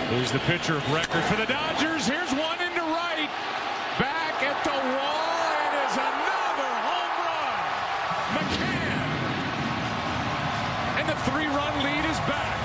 He's the pitcher of record for the Dodgers. Here's one into right. Back at the wall. It is another home run. McCAN. And the 3-run lead is back.